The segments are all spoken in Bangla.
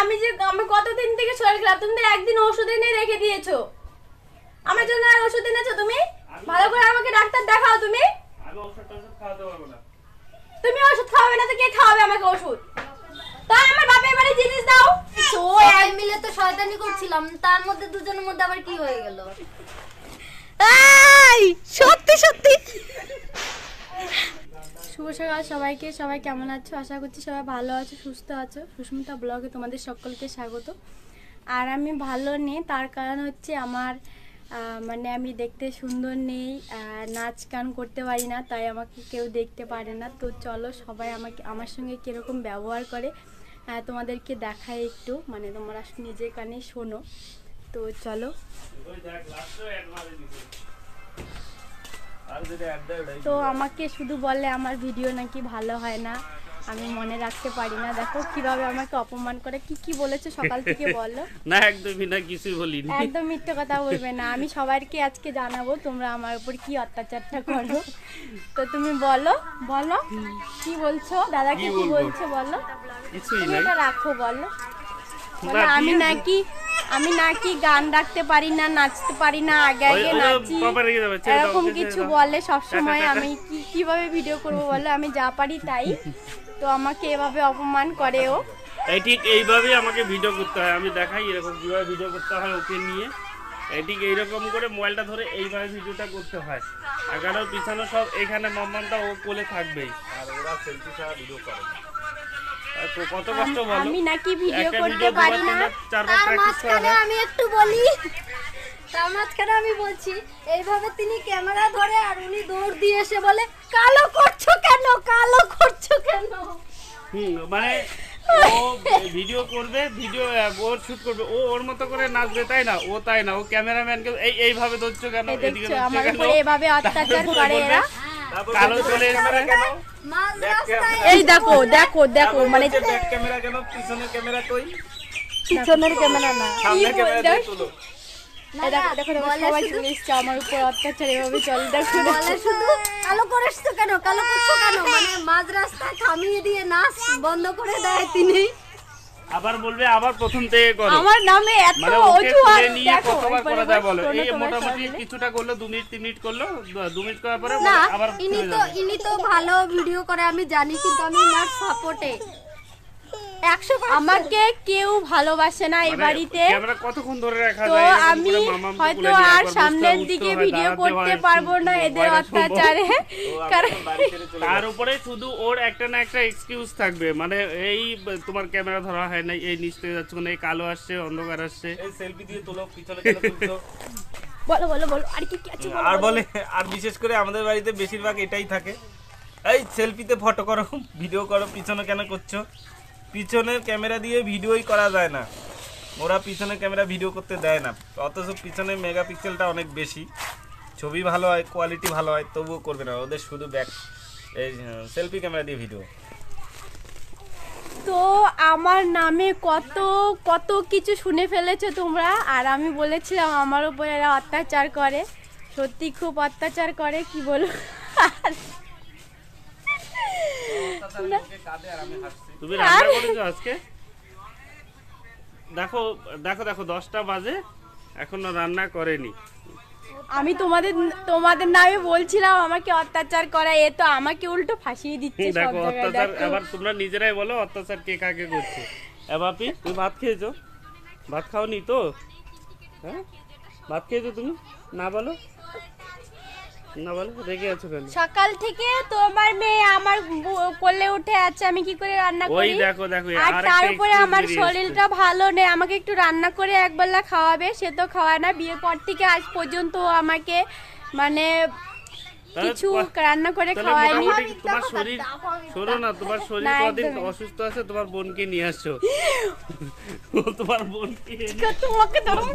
আমি কতদিন থেকে শরীর খারাপ, তুমি তো একদিন ওষুধ এনে রেখে দিয়েছো আমার জন্য। আর ওষুধ এনেছো তুমি? ভালো করে আমাকে ডাক্তার দেখাও তুমি। আমি ওষুধ খাওয়াতে পারবো না। তুমি ওষুধ খাওয়াবে না তো কে খাওয়াবে আমাকে ওষুধ? তাই আমার বাপের বাড়ি জিনিস দাও। তো এক মিলে তো শয়তানি করছিলাম, তার মধ্যে দুজনের মধ্যে আবার কি হয়ে গেল? এই সত্যি সত্যি। শুভ সকাল সবাইকে। সবাই কেমন আছো? আশা করছি সবাই ভালো আছো, সুস্থ আছো। সুস্মিতা ব্লগে তোমাদের সকলকে স্বাগত। আর আমি ভালো নেই, তার কারণ হচ্ছে আমার মানে আমি দেখতে সুন্দর নেই, নাচ গান করতে পারি না, তাই আমাকে কেউ দেখতে পারে না। তো চলো সবাই আমার সঙ্গে কীরকম ব্যবহার করে তোমাদেরকে দেখায় একটু, মানে তোমরা নিজের কানে শোনো। তো চলো। তো আমাকে শুধু বলে আমার ভিডিও নাকি ভালো হয় না, আমি মনে রাখতে পারি না। দেখো কিভাবে আমাকে অপমান করে। কি কি বলেছে সকাল থেকে বলো? না একদমই না, কিছুই বলিনি। একদম মিথ্যে কথা বলবে না। আমি সবাইকে আজকে জানাবো তোমরা আমার উপর কি অত্যাচারটা করো। তো তুমি বলো বলো কি বলছো, দাদাকে কি বলছো বলো। কিছুই না, এটা রাখো বলো। বলে আমি নাকি গান রাখতে পারি না, নাচতে পারি না, আগে আগে নাচি, এরকম কিছু বলে সব সময়। আমি কিভাবে ভিডিও করব বলো? আমি যা পারি তাই। তো আমাকে এভাবে অপমান করে ও। এই ঠিক এইভাবেই আমাকে ভিডিও করতে হয়। আমি দেখাই এরকম কিভাবে ভিডিও করতে হয় ওকে নিয়ে। এই ঠিক এইরকম করে মোবাইলটা ধরে এইভাবে ভিডিওটা করতে হয়। আর কারণ পিছনে সব এখানে মাম্মামটা ও কোলে থাকবেই, আর ওরা সেলফি ছাড়া ভিডিও করে না। কত কষ্ট বলো। আমি নাকি ভিডিও করতে পারি না। তার মাঝখানে আমি একটু বলি, তার মাঝখানে আমি বলছি এইভাবে তিনি ক্যামেরা ধরে আর উনি দৌড় দিয়ে এসে বলে কালো করছো কেন, কালো করছো কেন। মানে ও ভিডিও করবে, ভিডিও ওর শুট করবে, ও ওর মতো করে নাচবে, তাই না? ও তাই না, ও ক্যামেরাম্যানকে এইভাবে ধরছো কেন, এদিকে আমার উপরে এভাবে অত্যাচার করে এরা। কালো চলে এসে কেন, এই দেখো দেখো দেখো, মানে ব্যাক ক্যামেরা কেন, পিছনের ক্যামেরা কই? পিছনের ক্যামেরা না, সামনে ক্যামেরা দিয়ে তুলো। দেখো দেখো সবাই চলে এসছে আমার উপর অত্যাচার, এভাবে চলে। দেখো বলে শুধু কালো করেছো কেন, কালো করছো কেন, মানে মাঝ রাস্তায় থামিয়ে দিয়ে নাচ বন্ধ করে দেয় তিনি। আবার বলবে আবার প্রথম থেকে করো। আমার নামে এত মানে অজুহাত নিয়ে কতবার করা যায় বলো? এই মোটামুটি কিছুটা করলো 2 মিনিট 3 মিনিট করলো, 2 মিনিট করার পরে আবার ইনি তো ভালো ভিডিও করে আমি জানি, কিন্তু আমি না সাপোর্টে 100%। আমাকে কেউ ভালোবাসে না এই বাড়িতে। ক্যামেরা কতক্ষণ ধরে রাখা তো যায়? আমি হয়তো আর সামনের দিকে ভিডিও করতে পারবো না এদের অত্যাচারে। তার উপরে শুধু ওর একটা না একটা এক্সকিউজ থাকবে, মানে এই তোমার ক্যামেরা ধরা হয় না, এই নিচ থেকে যাচ্ছে, এই কালো আসছে, অন্ধকার আসছে, এই সেলফি দিয়ে তোলো, পিছনে কেন তুলছো? বলো বলো বলো আর কি আছে? আর বলে, আর বিশেষ করে আমাদের বাড়িতে বেশিরভাগ এটাই থাকে, এই সেলফিতে ফটো করো, ভিডিও করো, পিছনে কেন করছো? পিছনের ক্যামেরা দিয়ে ভিডিওই করা যায় না, ওরা পিছনের ক্যামেরা ভিডিও করতে দেয় না। অথচ পিছনের মেগাপিক্সেলটা অনেক বেশি, ছবি ভালো হয়, কোয়ালিটি ভালো হয়, তবুও করবে না। ওদের শুধু ব্যাক এই সেলফি ক্যামেরা দিয়ে ভিডিও। তো আমার নামে কত কত কিছু শুনে ফেলেছো তোমরা। আর আমি বলেছিলাম আমার উপর এরা অত্যাচার করে, সত্যি খুব অত্যাচার করে, কি বলো। তুমি রান্না করেছো আজকে? দেখো দেখো দেখো 10টা বাজে, এখনো রান্না করেনি। আমি তোমাদের নামে বলছিলাম আমাকে অত্যাচার করা, এ তো আমাকে উল্টো ফাঁসিয়ে দিচ্ছে সব দেখো জায়গায়। অত্যাচার, এবার তোমরা নিজেরাই বলো অত্যাচার কে কাকে করছে। বাপি তুমি ভাত খেয়েছো? ভাত খাওনি তো? হ্যাঁ ভাত খেয়েছো তুমি? না বলো, না বলো, রেগে আছো কেন? সকাল থেকে তোমার মেয়ে আমার কোলে উঠে আছে, আমি কি করে রান্না করি? ওই দেখো দেখো, আর তার উপরে আমার শরীরটা ভালো নেই, আমাকে একটু রান্না করে একবেলা খাওয়াবে, সে তো খাওয়ায় না। বিয়ের পর থেকে আজ পর্যন্ত আমাকে মানে কিছু রান্না করে খাওয়ায়নি। তোমার শরীর, শোনো না, তোমার শরীর কদিন অসুস্থ আছে, তোমার বোনকে নিয়ে আসছো। তোমার বোনকে তোমাকে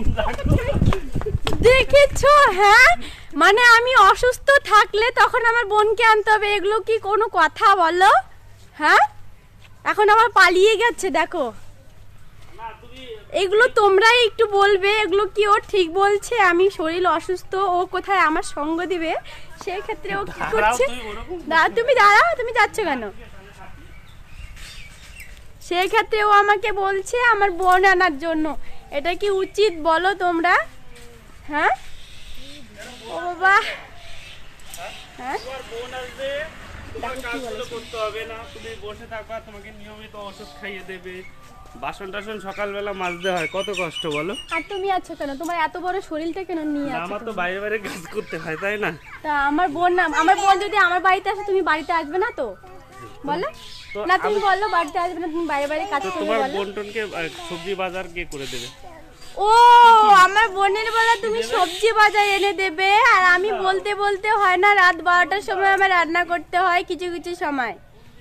দেখেছো? হ্যাঁ, মানে আমি অসুস্থ থাকলে তখন আমার বোনকে আনতে হবে, এগুলো কি কোনো কথা বলো? হ্যাঁ, এখন আবার পালিয়ে গেছে, দেখো। এগুলো তোমরাই একটু বলবে, এগুলো কি ও ঠিক বলছে? আমি শরীর অসুস্থ, ও কোথায় আমার সঙ্গ দিবে, সেই ক্ষেত্রে ও কি করছে? তুমি দাঁড়াও, তুমি যাচ্ছ কেন? সেই ক্ষেত্রে ও আমাকে বলছে আমার বোন আনার জন্য। এটা কি উচিত বলো তোমরা? হ্যাঁ ও বাবা, হ্যাঁ তোমার বোন আসবে, তোমার কাজগুলো করতে হবে না, তুমি বসে থাকবা, তোমাকে নিয়মিত ওষুধ খাইয়ে দেবে, বাসন টাসন সকালবেলা মাজতে হয়, কত কষ্ট বলো। আর তুমি আছো কেন? তোমার এত বড় শরীরটা কেন নিয়ে না, আছো? আমার তো বাইরে বাইরে কাজ করতে হয়, তাই না? তা আমার বোন না, আমার বোন যদি আমার বাড়িতে আসে তুমি বাড়িতে আসবে না তো? বলো তো না, তুমি বললো বাড়িতে আসবে না, তুমি বাইরে বাইরে কাজ করবে তোমার বলো। বোন টোনকে সবজি বাজার কে করে দেবে? ও আমার বোনের বেলা তুমি সবজি বাজার এনে দেবে, আর আমি বলতে বলতে হয় না, রাত 12টার সময় আমার রান্না করতে হয় কিছু কিছু সময়।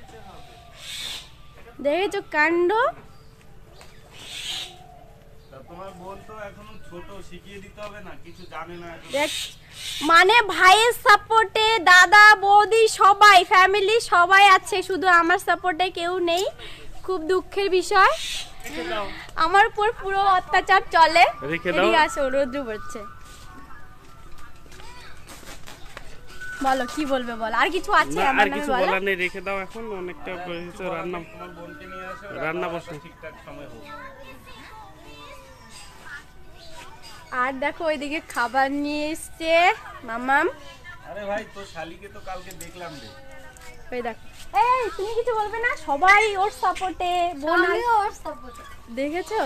দেখেছো কাণ্ড? তোমার বোন তো এখনো ছোট, শিখিয়ে দিতে হবে না, কিছু জানে না এখন। দেখ মানে ভাইয়ের সাপোর্টে দাদা বৌদি সবাই ফ্যামিলি সবাই আছে, শুধু আমার সাপোর্টে কেউ নেই। খুব দুঃখের বিষয়, আমার উপর পুরো অত্যাচার চলে। রেখে দাও। এদিকে আসো, রোদ্র পড়ছে। বলো কি বলবে বলো, আর কিছু আছে না, আমার আর নামে কিছু বলো? বলার নেই, রেখে দাও এখন। অনেকটা হয়েছে রান্না। তোমার বোনকে নিয়ে আসো, রান্না বসে। ঠিকঠাক সময় হোক। আর দেখো ওইদিকে খাবার নিয়ে এসছে মামাম। আরে ভাই, তো শালিকে তো কালকে দেখলাম রে। ওই দেখো, এই তুমি কিছু বলবে না? সবাই ওর সাপোর্টে, বোন আর- আমিও ওর সাপোর্টে। দেখেছো?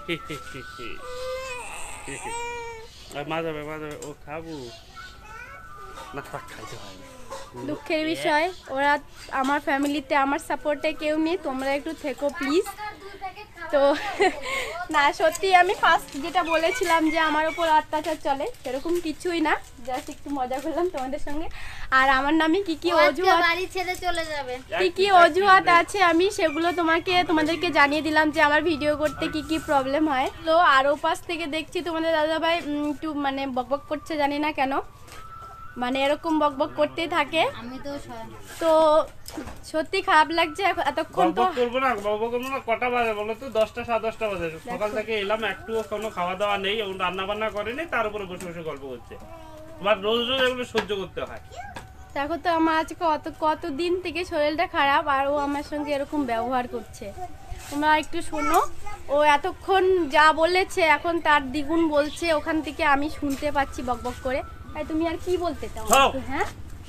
মাজাবে মাজাবে, ও খাবো না, থাক, খাইতে হয় না। দুঃখের বিষয়, ওরা আমার ফ্যামিলিতে আমার সাপোর্টে কেউ নেই, তোমরা একটু থেকো প্লিজ। তো না সত্যি আমি ফার্স্ট যেটা বলেছিলাম যে আমার উপর অত্যাচার চলে, সেরকম কিছুই না, জাস্ট একটু মজা করলাম তোমাদের সঙ্গে। আর আমার নামে কি কি ও আজকে অজুহাত, বাড়ি ছেড়ে চলে যাবে। কি কি অজুহাত আছে আমি সেগুলো তোমাদেরকে জানিয়ে দিলাম যে আমার ভিডিও করতে কি কি প্রবলেম হয়। তো আরও পাশ থেকে দেখছি তোমাদের দাদাভাই একটু মানে বকবক করছে, জানি না কেন, মানে এরকম বকবক করতেই থাকে। আমি তো তো সত্যি খারাপ লাগছে এতক্ষণ তো। বকবক করবো না, বকবক করবো না। কটা বাজে বলো তো? 10টা 10:30 বাজে। সকাল থেকে এলাম, একটুও কোনো খাওয়া দাওয়া নেই এবং রান্না বান্না করেনি, তার উপরে বসে বসে গল্প করছে। তোমার রোজ রোজ এগুলো সহ্য করতে হয়। দেখো তো আমার আজকে কতদিন থেকে শরীরটা খারাপ, আর ও আমার সঙ্গে এরকম ব্যবহার করছে। তোমরা একটু শোনো, ও এতক্ষণ যা বলেছে এখন তার দ্বিগুণ বলছে, ওখান থেকে আমি শুনতে পাচ্ছি বকবক করে। তাই তুমি আর কি বলতে চাও? হ্যাঁ। হ্যাঁ,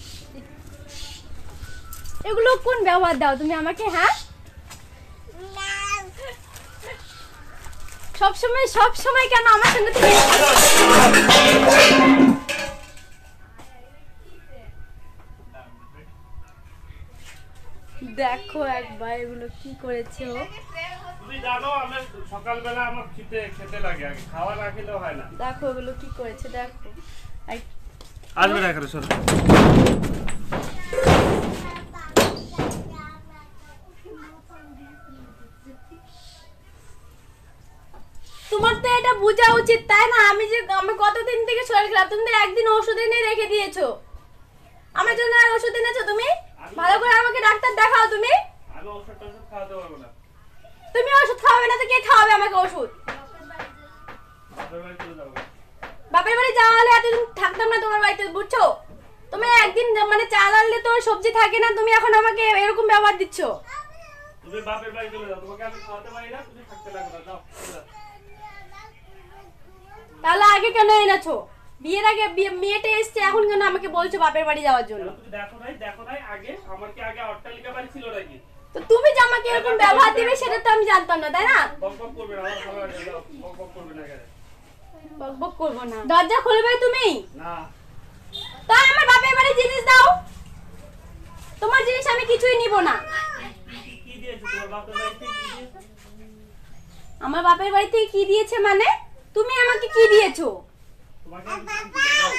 এগুলো কোন ব্যবহার দাও তুমি আমাকে? হ্যাঁ, সবসময় কেন আমার সঙ্গে তুমি? দেখো একবার এগুলো কি করেছে ও। তুমি জানো আমি সকালবেলা আমার খেতে লাগে, আগে খাওয়া না খেলেও হয় না। দেখো এগুলো কি করেছে, দেখো। আসবে না এখানে, সরো। তোমার তো এটা বোঝা উচিত তাই না? আমি কতদিন থেকে শরীর খারাপ, তুমি তো একদিন ওষুধ এনে রেখে দিয়েছো আমার জন্য। আর ওষুধ এনেছো তুমি? ভালো করে আমাকে ডাক্তার দেখাও তুমি। আমি ওষুধ খাওয়াতে পারবো না। তুমি ওষুধ খাওয়াবে না তো কে খাওয়াবে আমাকে ওষুধ? বাপের বাড়ি চলে যাবো। বাপের বাড়ি যাওয়া হলে এতদিন থাকতাম না তোমার বাড়িতে, বুঝছো? তুমি একদিন মানে চাল আনলে তো সবজি থাকে না, তুমি এখন আমাকে এরকম ব্যবহার দিচ্ছ। তুমি বাপের বাড়ি চলে যাও, তোমাকে আমি খাওয়াতে পারি না, তুমি থাকতে লাগবে না, যাও চলে যাও। তাহলে আগে কেন এনেছো? বিয়ের আগে মেয়েটা এসছে, এখন কেন আমাকে বলছো বাপের বাড়ি যাওয়ার জন্য? তুমি দেখো নাই আগে আমার কি আগে অট্টালিকা বাড়ি ছিল নাকি? তো তুমি যে আমাকে এরকম ব্যবহার দিবে সেটা তো আমি জানতাম না, তাই না? বকবক করবে না, আমার ভালো লাগে, যাও, বকবক করবে না এখানে। বকবক করবো না। দরজা খুলবে তুমি? না, তাই আমার বাপের বাড়ি জিনিস দাও, তোমার জিনিস আমি কিছুই নিব না। কি দিয়েছে তোমার বাপের বাড়ি থেকে? কি দিয়েছে? আমার বাপের বাড়ি থেকে কি দিয়েছে মানে? তুমি আমাকে কি দিয়েছো? তোমাকে আমি কি দিয়েছি? যাও।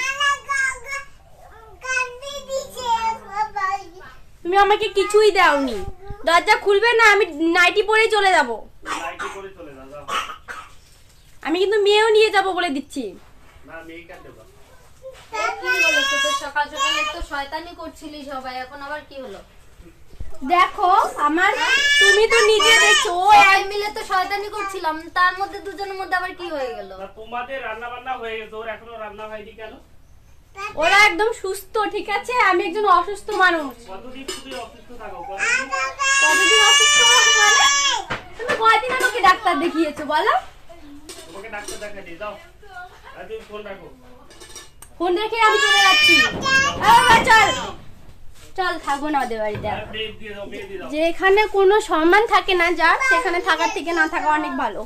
তুমি আমাকে কিছুই দাওনি। দরজা খুলবে না, আমি নাইটি পরেই চলে যাব। লাইটে করে চলে যাও, যাও। আমি কিন্তু মেয়েও নিয়ে যাব বলে দিচ্ছি। না, মেয়েকে দেবো। কি হলো তোদের? সকাল সকাল একটু শয়তানি করছিলি সবাই, এখন আবার কি হলো? দেখো আমার, তুমি তো নিজে দেখছো ও সবাই মিলে তো শয়তানি করছিলাম, তার মধ্যে দুজনের মধ্যে আবার কি হয়ে গেল? না, তোমাদের রান্না বান্না হয়ে গেছে, ওর এখনো রান্না হয়নি কেন? ওরা একদম সুস্থ, ঠিক আছে? আমি একজন অসুস্থ মানুষ। কতদিন তুমি অসুস্থ থাকো? কতদিন অসুস্থ মানে? কয়দিন আমাকে ডাক্তার দেখিয়েছো বলো? তোমাকে ডাক্তার দেখাই দিই দাও। আর তুমি ফোন রাখো। ফোন রেখে আমি চলে যাচ্ছি। চল চল, থাকবো না ওদের বাড়িতে আর। মেয়ে দিয়ে দাও, মেয়ে দিয়ে দাও। যেখানে কোনো সম্মান থাকে না যার, সেখানে থাকার থেকে না থাকা অনেক ভালো।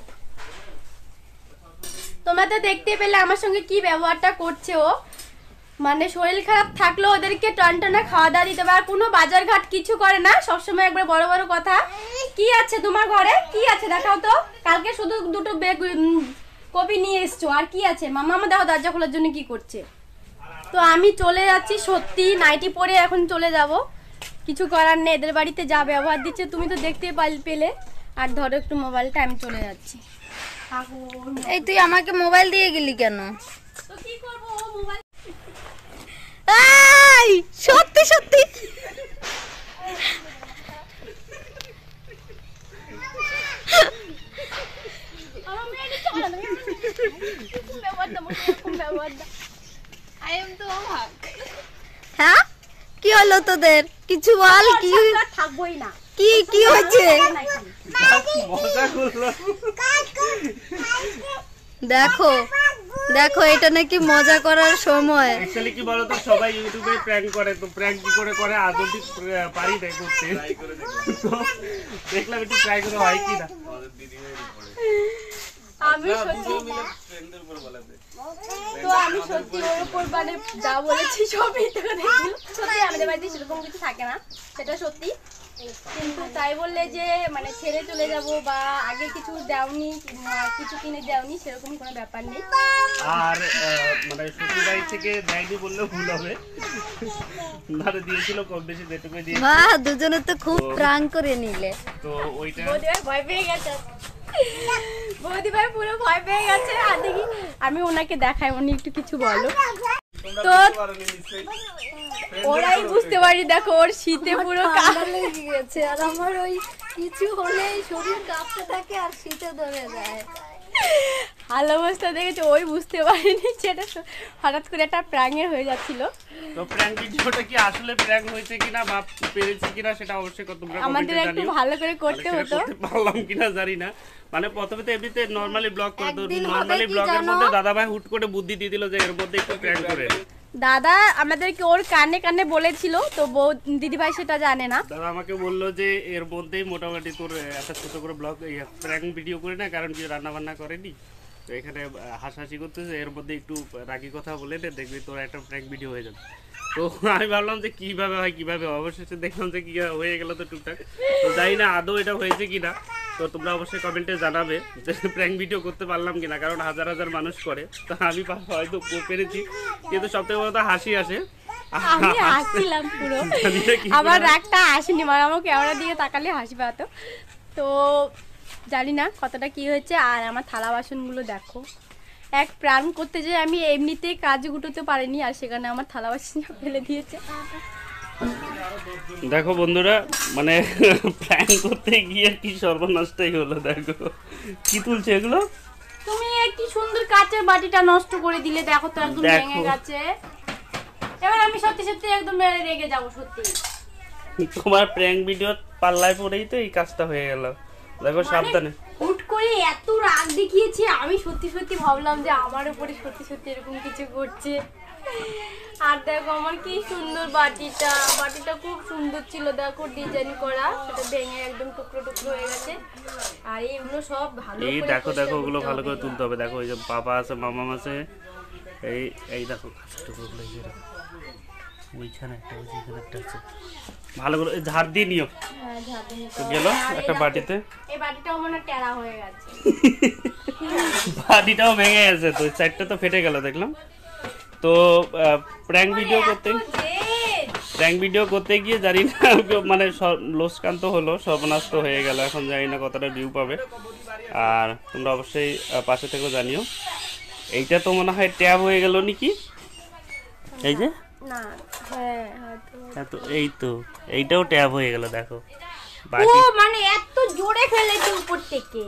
তোমরা তো দেখতে পেলে আমার সঙ্গে কি ব্যবহারটা করছে ও। মানে শরীর খারাপ থাকলেও ওদেরকে টনটনা খাওয়া দাওয়া দিতে পারে, আর কোনো বাজার ঘাট কিছু করে না, সবসময় একবার বড় বড় কথা। কি আছে তোমার ঘরে, কি আছে দেখাও তো। কালকে শুধু দুটো কপি নিয়ে এসছো, আর কি আছে? মামা আমার দেখো দরজা খোলার জন্য কি করছে। তো আমি চলে যাচ্ছি, সত্যি নাইটি পরে এখন চলে যাব, কিছু করার নেই। এদের বাড়িতে যা ব্যবহার দিচ্ছে তুমি তো দেখতে পেলে। আর ধরো একটু মোবাইলটা, আমি চলে যাচ্ছি। এই তুই আমাকে মোবাইল দিয়ে গেলি কেন? তো কি করবো, ও মোবাইল। এই সত্যি সত্যি আমার মেয়েটা চলে না, এরকম ব্যবহার দাও, এরকম ব্যবহার দাও। I am তো অবাক। হ্যাঁ, কি হলো তোদের? কিছু বল। কি আর থাকবোই না। কি কি হয়েছে? মজা করলো। দেখো দেখো, এটা নাকি মজা করার সময়। অ্যাকচুয়ালি কি বলতো, সবাই ইউটিউবে প্র্যাঙ্ক করে, তো প্র্যাঙ্ক কি করে করে আজ অব্দি পারি না করতে। তো দেখলাম একটু ট্রাই করে হয় কি না। আমি সত্যি তো আমি সত্যি ওর উপর মানে যা বলেছি সবই তো দেখি। সত্যি আমাদের বাড়িতে সেরকম কিছু থাকে না, সেটা সত্যি। কিন্তু তাই বললে যে মানে ছেড়ে চলে যাব বা আগে কিছু দেওনি, কিছু কিনে দেওনি, সেরকম কোনো ব্যাপার নেই। আর মানে শ্বশুর বাড়ি থেকে দেয়নি বললেও ভুল হবে, ধরে দিয়েছিল কম বেশি যেটুকু দিয়ে। বাহ, দুজনে তো খুব প্রাণ করে নিলে। তো ওইটা বৌদিভাই ভয় পেয়ে গেছে, বৌদিভাই পুরো ভয় পেয়ে গেছে। আর দেখি আমি ওনাকে দেখাই, উনি একটু কিছু বলো। তো ওরাই বুঝতে পারি, দেখো ওর শীতে পুরো ঠান্ডা লেগে গেছে, আর আমার ওই কিছু হলেই শরীর কাঁপতে থাকে আর শীতে ধরে যায়। হাল অবস্থা দেখেছো, ওই বুঝতে পারিনি সেটা হঠাৎ করে একটা প্রাঙের হয়ে যাচ্ছিল। তো প্র্যাঙ্ক ভিডিওটা কি আসলে প্র্যাঙ্ক হয়েছে কিনা বা পেরেছি কিনা সেটা অবশ্যই তোমরা আমাদের কমেন্টে একটু জানিও। ভালো করে করতে সেটা হতো। করতে পারলাম কিনা জানি না। মানে প্রথমে তো এমনিতে নরমালি ব্লগ করতো, একদিন হবে নরমালি কি ব্লগের জানো? মধ্যে দাদাভাই হুট করে বুদ্ধি দিয়ে দিল যে এর মধ্যে একটু প্র্যাঙ্ক করে। দাদা আমাদেরকে ওর কানে কানে বলেছিল, তো বউ দিদিভাই সেটা জানে না। দাদা আমাকে বললো যে এর মধ্যেই মোটামুটি তোর একটা ছোট করে ব্লগ প্র্যাঙ্ক ভিডিও করে না, কারণ কি রান্না বান্না করেনি, তো এখানে হাসাহাসি করতেছে, এর মধ্যে একটু রাগি কথা বলে নে, দেখবি তোর একটা প্র্যাঙ্ক ভিডিও হয়ে যাবে। তো আমি ভাবলাম যে কিভাবে হয় কিভাবে, অবশেষে দেখলাম যে কি হয়ে গেল তো টুকটাক। তো জানি না আদৌ এটা হয়েছে কিনা, তো তোমরা অবশ্যই কমেন্টে জানাবে যে প্র্যাঙ্ক ভিডিও করতে পারলাম কিনা, কারণ হাজার হাজার মানুষ করে, তো আমি হয়তো পেরেছি, কিন্তু সবথেকে বড় কথা হাসি আসে। আমি হাসছিলাম পুরো, জানি না কি আমার করে। রাগটা আসেনি, মানে আমার ক্যামেরা দিকে তাকালে হাসি পাতো। তো জানি না কতটা কি হয়েছে। আর আমার থালা বাসনগুলো দেখো, এক প্রাণ করতে যে আমি এমনিতেই কাজ গুটোতে পারিনি, আর সেখানে আমার থালা বাসন ফেলে দিয়েছে। দেখো বন্ধুরা, মানে প্র্যাঙ্ক করতে গিয়ে কি সর্বনাশটাই হলো। দেখো কি তুলছে এগুলো। তুমি কি সুন্দর কাচের বাটিটা নষ্ট করে দিলে, দেখো তো একদম দেখো। ভেঙে গেছে। এবার আমি সত্যি সত্যি একদম রেগে যাবো সত্যি। তোমার প্র্যাঙ্ক ভিডিও পাল্লায় পড়েই তো এই কাজটা হয়ে গেল। দেখো সাবধানে। হুট করে এত রাগ দেখিয়েছে, আমি সত্যি সত্যি ভাবলাম যে আমার উপরে সত্যি সত্যি এরকম কিছু করছে। আর দেখো আমার কি সুন্দর বাটিটা খুব সুন্দর ছিল, দেখো ডিজাইন করা, সেটা ভেঙে একদম টুকরো টুকরো হয়ে গেছে। আর এইগুলো সব ভালো এই করে দেখো পরিষ্কার দেখো ওগুলো করতে ভালো হবে। করে তুলতে হবে। দেখো ওই যে বাবা আছে, মামা আছে, এই এই দেখো টুকরোগুলো এই যে দেখো। ওইখানে একটা ওই যে এখানে একটা আছে, ভালো করে এই ঝাড় দিয়ে নিও। হ্যাঁ, ঝাঁপিয়ে নিতে তো হবে। গেল আর এই একটা দেখো, বাটিতে, এই বাটিটাও মনে হয় টেরা হয়ে গেছে। বাটিটাও ভেঙে গেছে, তো সাইডটা তো ফেটে গেল দেখলাম। তো প্র্যাঙ্ক ভিডিও করতে গিয়ে জানি না মানে লোসকান তো হলো, সর্বনাশ তো হয়ে গেল। এখন জানি না কতটা ভিউ পাবে, আর তোমরা অবশ্যই পাশে থেকেও জানিও। এইটা তো মনে হয় ট্যাব হয়ে গেল নাকি, এই যে না, হ্যাঁ হয়তো। হ্যাঁ, তো এই তো এইটাও ট্যাব হয়ে গেল। দেখো ও বাটি মানে এত জোরে ফেলেছে উপর থেকে।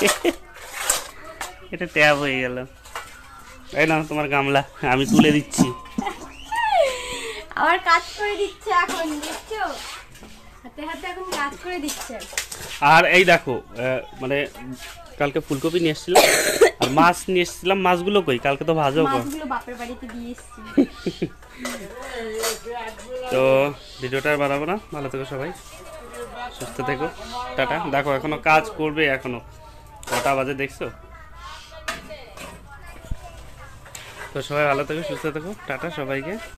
এটা ট্যাব হয়ে গেল। এই না তোমার গামলা, আমি তুলে দিচ্ছি। আমার কাজ করে দিচ্ছে এখন, দেখছো? হাতে হাতে এখন কাজ করে দিচ্ছে। আর এই দেখো মানে কালকে ফুলকপি নিয়ে এসেছিলাম আর মাছ নিয়ে এসেছিলাম, মাছগুলো কই? কালকে তো ভাজাও কর। মাছগুলো বাপের বাড়িতে দিয়ে এসেছি। তো ভিডিওটা আর বাড়াবো না, ভালো থেকো সবাই, সুস্থ থেকো, টাটা। দেখো এখনো কাজ করবে, এখনো কটা বাজে দেখছো? তো সবাই ভালো থেকো, সুস্থ থেকো, টাটা সবাইকে।